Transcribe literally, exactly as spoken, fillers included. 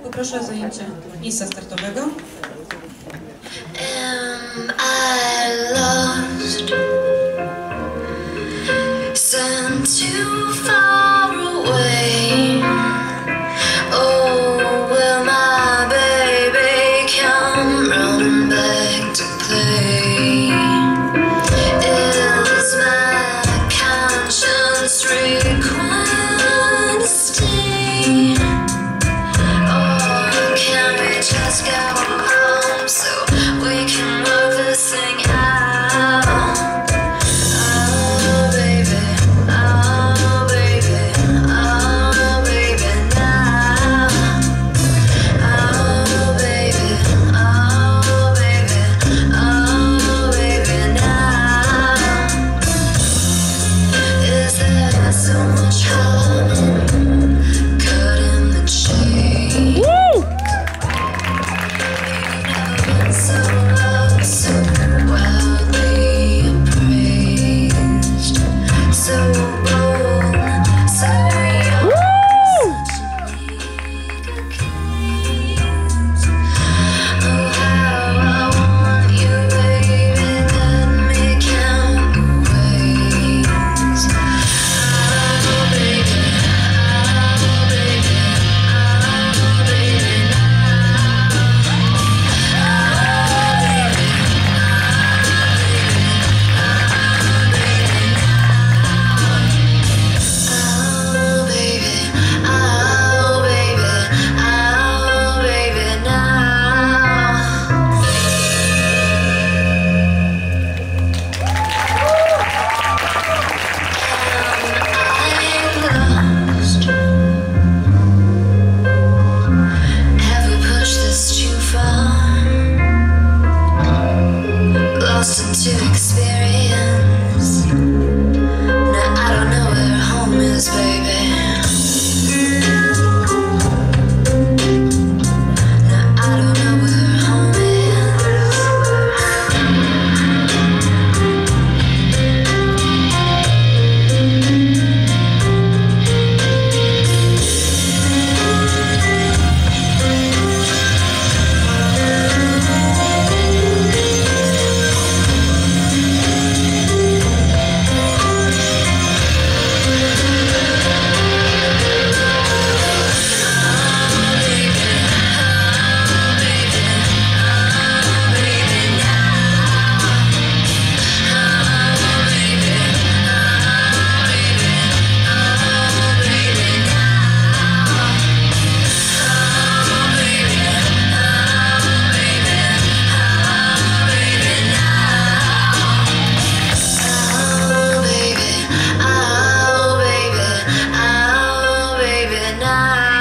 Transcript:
Poproszę o zajęcie miejsca startowego. Am I lost? Sent too far away. Oh, will my baby come running back to play? Is my conscience required to stay? Or can we just go home so we can work this thing out? Oh baby, oh baby, oh baby now. Oh baby, oh baby, oh baby now. Is there so much harm in cutting the chain? Woo! So loved, so wildly appraised, so bold, so young, such an eager gaze. Oh, how I want you, baby, let me count the ways. Oh, baby, oh, baby, oh, baby, now. Oh baby, oh baby, oh baby now. I'm lost. Have we pushed this too far? Lost into experience. Now I don't know where home is, baby. Now I don't know where home is. Oh baby, oh baby, oh baby now.